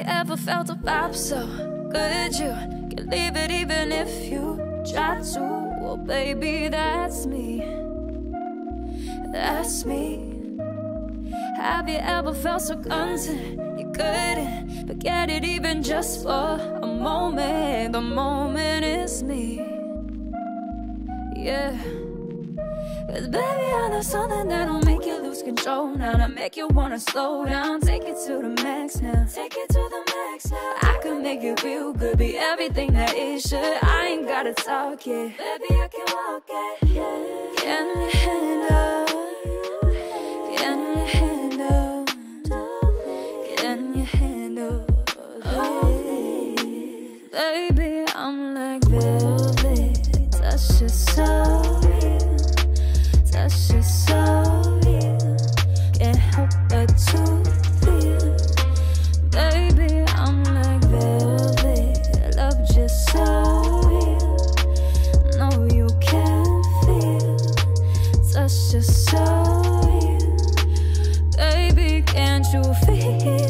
ever felt a vibe so good you can leave it even if you try to? Well, baby, that's me. That's me. Have you ever felt so content you couldn't forget it even just for a moment? The moment is me. Yeah. 'Cause baby, I know something that'll make you lose control now, to make you wanna slow down. Take it to the max now. Take it to the max now. I can make you feel good, be everything that it should. I ain't gotta talk yet, baby, I can walk it. Yeah. Can you handle? Can you handle? Can you handle? Baby, I'm like velvet. Touch your soul. Touch your soul, yeah. Can't help but to feel. Baby, I'm like velvet. Love just so real. No, you can feel. Touch your soul, yeah. Baby, can't you feel?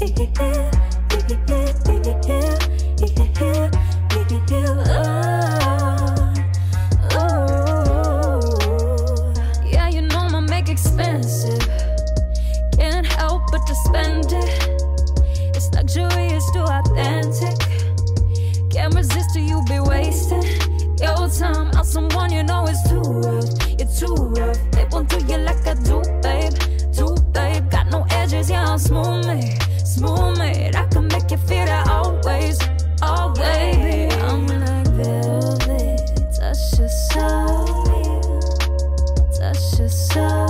Expensive, can't help but to spend it. It's luxurious, too authentic. Can't resist till you be wasting your time on someone you know is too rough. You're too rough. They won't do you like I do, babe. Do, babe. Got no edges, yeah, I'm smooth made. Smooth made. I can make you feel that always, always. Baby, I'm like velvet. Touch your soul, touch your soul.